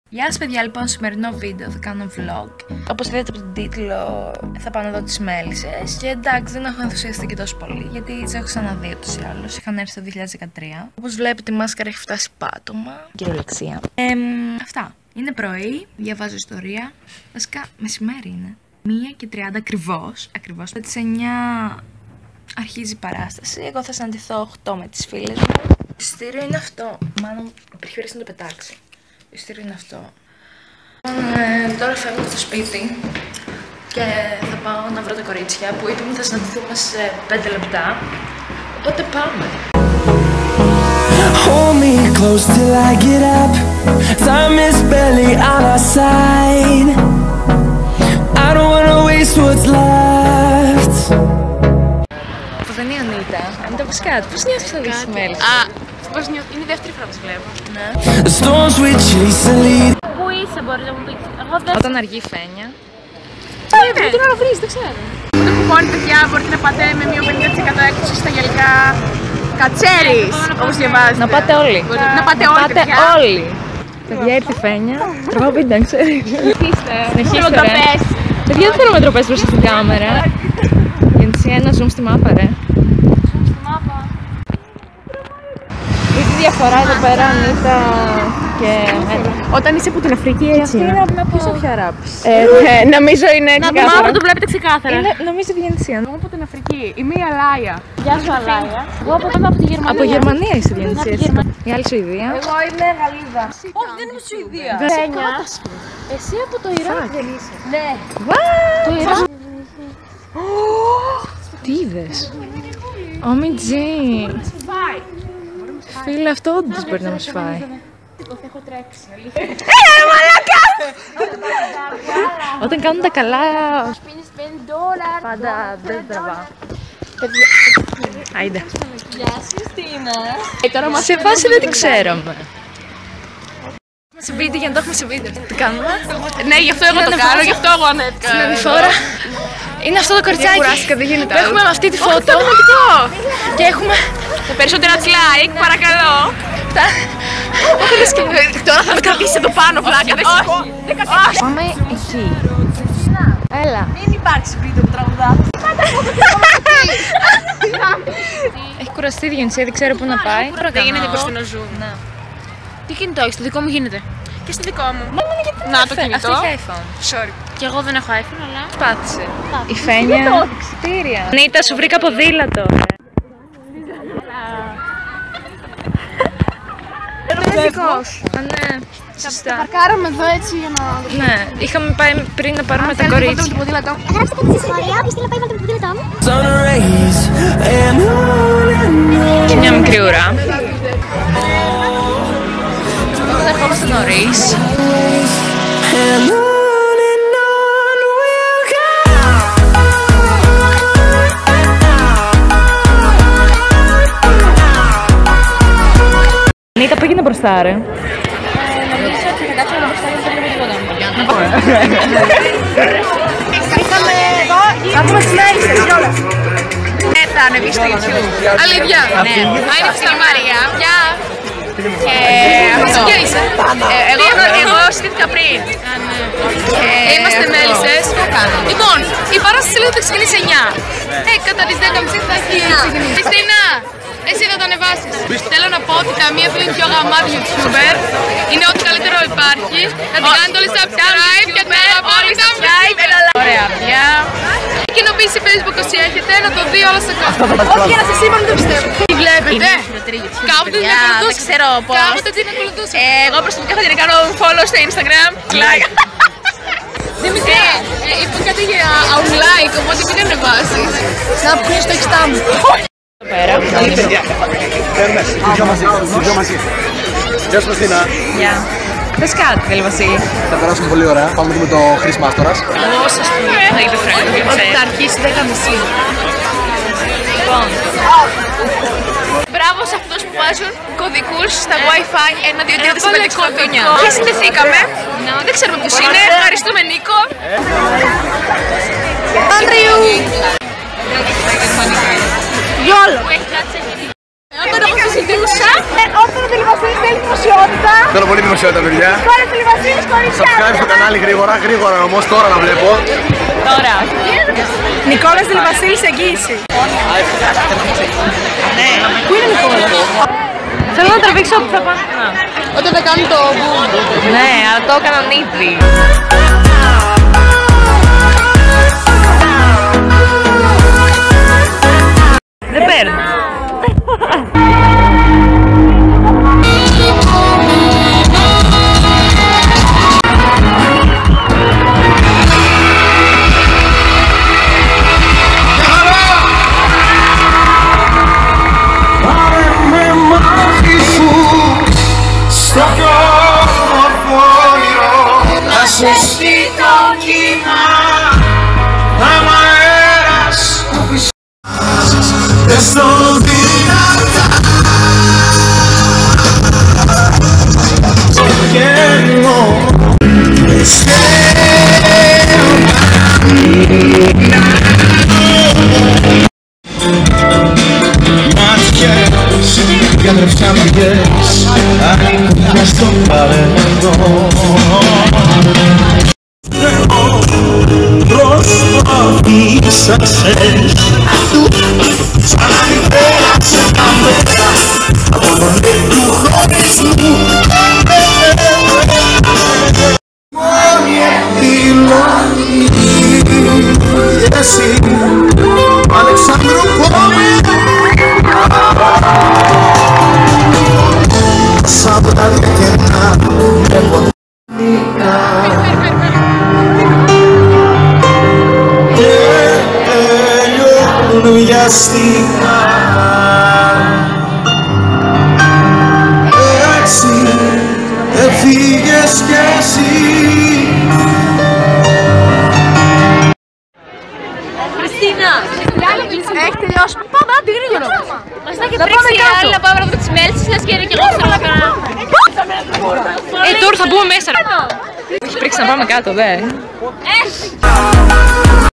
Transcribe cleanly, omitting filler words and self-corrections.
Γεια σας παιδιά, λοιπόν, στο σημερινό βίντεο θα κάνω vlog. Όπως είδατε από τον τίτλο, θα πάω να δω τις μέλισσες. Και εντάξει, δεν έχω ενθουσιαστεί και τόσο πολύ, γιατί τις έχω ξαναδεί ούτως ή άλλως. Είχαν έρθει το 2013. Όπως βλέπετε, η μάσκαρα έχει φτάσει πάτωμα. Κυριολεξία. Αυτά. Είναι πρωί, διαβάζω ιστορία. Βασικά, μεσημέρι είναι. 1:30 ακριβώς. Τις 9 αρχίζει η παράσταση. Εγώ θα συναντηθώ 8 με τις φίλες μου. Το εισιτήριο είναι αυτό. Μάλλον ο περιφέρειας να το πετάξει. Το εισιτήριο είναι αυτό. Τώρα φεύγω από το σπίτι και θα πάω να βρω τα κορίτσια που είπαμε θα συναντηθούμε σε 5 λεπτά. Οπότε πάμε. Hold me close till I get up. Time is barely on our side. I don't wanna waste what's left. Αυτό είναι η Ανίτα. Ανίτα, πες κάτι. Πώς νιώθεις να δεις τις μέλισσες? Πώς νιώθω, είναι η δεύτερη φορά που τις βλέπω. Ναι. The storms we chase and lead. Πού είσαι, μπορείς να μου πεις? Εγώ δεν... Όταν αργεί η Φένια. Τι ώρα βρεις, δεν ξέρω. Το κουπόνι, παιδιά, μπορείτε να πάτε με μείον 50% έκπτωση στα γαλλικά κατσέρις, όπως διαβάζετε. Να πάτε όλοι. Να πάτε όλοι, παιδιά. όλοι. Παιδιά, ήρθε η Φένια. Τραβάω βίντεο, ξέρεις. Συνεχίστε, ρε. Παιδιά, δεν θέλω με τροπές μπροστά στην κάμερα. Γιατί εσύ ένα zoom στη μάπα, ρε. Έχει διαφορά εδώ πέρα, Ανίτα και εμένα. Όταν είσαι από την Αφρική, έτσι είναι. Ποιος θα πια ράπεις? Νομίζω είναι ξεκάθαρα. Να το βλέπετε ξεκάθαρα. Νομίζω βγαίνει Σιαν. Εγώ από την Αφρική, η μία Αλάια. Γεια σου, Αλάια. Εγώ από τη Γερμανία. Από Γερμανία είσαι βγαίνει έτσι. Η άλλη Σουηδία. Εγώ είμαι Γαλλίδα. Όχι, δεν είμαι Σουηδία. Φένια. Εσύ από το Ιράκ δεν είσαι? Ναι. Το Ιράκ. Τι είδες? Ομιτζή. Φίλε, αυτό όντως μπορεί να μας φάει. Έχω τρέξει. Μαλάκα! Όταν κάνουν τα καλά, Πίνεις $5. πάντα δεν τραβά. Άιντε. Γεια σου, Στίνα. Σε φάση δεν την ξέραμε. Σε βίντεο, για να το έχουμε σε βίντεο. Τι κάνουμε? Ναι, γι' αυτό εγώ το κάνω, γι' αυτό εγώ ανέβηκα. Στην ανηφόρα είναι αυτό το κοριτσάκι που έχουμε με αυτή τη φώτο. Και έχουμε Τα περισσότερα like, παρακαλώ. Τώρα θα με κρατήσεις εδώ πάνω, βλάκα. Όχι. Πάμε εκεί. Έλα. Μην υπάρξει βίντεο που τραγουδά. Έχει κουραστεί η Διονυσία, δεν ξέρω πού να πάει. Δεν γίνεται πως την ζουν. Τι κινητό έχεις, το δικό μου γίνεται. Και στο δικό μου. Να το κινητό. Αυτή έχει iPhone. Sorry. Και εγώ δεν έχω iPhone, αλλά... Πάτησε. Η Φένια. Κτίρια. Νίτα, σου βρήκα ποδήλατο. Ναι, σωστά. Παρκάραμε εδώ έτσι για να... Ναι, είχαμε πάει πριν να πάρουμε τα κορίτσια. Γράψτε κάτι στη σχόλια, όποιος θέλει να πάει βάλτε το ποδήλατό μου. Sun rays and on and on. Και μια μικρή ουρά. Θα δεχόμαστε νωρίς. And on we'll go. Νίτα, πήγαινε μπροστά, ρε. Νομίζω ότι θα κάτσω να μπροστά γιατί δεν βλέπω τίποτα. Είχαμε εδώ... Θα πούμε τις μέλισσες κιόλας. Θα ανεβεί στο YouTube. Αλήθεια. Ναι. Είναι η Μαρία. Γεια. Και είσαι. Εγώ στήθηκα πριν. Είμαστε μέλισσες. Λοιπόν, η παράσταση λίγο θα ξεκινήσει 9. Κατά τις 10.30 θα έχει ξεκινήσει. Χριστίνα, εσύ θα το ανεβάσεις. Θέλω να πω ότι καμία φίλη είναι πιο γαμάτη YouTuber. Είναι ό,τι καλύτερο υπάρχει. Να την κάνετε όλοι subscribe και πέρα από όλοι subscribe. Ωραία, παιδιά. Κοινοποίηση Facebook όσοι έχετε, να το δει όλα σε κόσμο. Όχι, για να σας είπα, δεν το πιστεύω. Τι βλέπετε? Κάποτε την ακολουθούσα. Δεν ξέρω πώς. Κάποτε την ακολουθούσα. Εγώ προσωπικά θα την κάνω follow στο Instagram. Like. Δημητρία, είπα κάτι για unlike, οπότε μην ανεβάσεις. Να πούνε στο εξτά μου. Πέρα. Δυο μαζί. Γεια σου Χριστίνα. Γεια. Πες κάτι, θέλει Βασίλη. Θα περάσουμε πολύ ωραία. Πάμε με το Χρής Μάστορας. Εγώ σας το είπε Φρέγκο. Ότι θα αρχίσει 10.30. Λοιπόν. Μπράβο σε αυτούς που βάζουν κωδικούς στα Wi-Fi 1, 2, 3, 4, 5, 6, 8, 9. Και συνδεθήκαμε. Δεν ξέρουμε ποιος είναι. Ευχαριστούμε Νίκο. Άντριου. Γιόλο. Όταν εγώ συζητούσα, όταν ο Τελειβασίλης θέλει δημοσιότητα. Θέλω πολύ δημοσιότητα, παιδιά. Τώρα ο Τελειβασίλης Subscribe στο κανάλι γρήγορα όμως, τώρα να βλέπω. Τώρα. Νικόλας Δηλβασίλης εγγύηση. Ναι. Πού είναι Νικόλας? Θέλω να τραβήξω όπου θα πάνε. Όταν θα κάνω το boom. Ναι, αλλά το έκαναν ήδη. Δεν παίρνω. Για τρεψιά μαγιές ανήκουν στο παρελθόν. Προσπαθήσα σαν να μην πέρασε τα μέτρα από τον του χωρισμού. Μόνη επιλογή εσύ Αλεξάνδρου Κόμη. Σαν βράδια κενά και τελειώνουν βιαστικά. Έτσι έφυγες κι εσύ. Χριστίνα! Έχει τελειώσει. Πάμε, άντε γρήγορα. Μας θα έχει πρίξει η άλλη να πάμε από τις μέλισσες, λες και είναι και εγώ θέλω να κάνω. Τώρα θα μπούμε μέσα. Έχει πρίξει να πάμε κάτω, δε.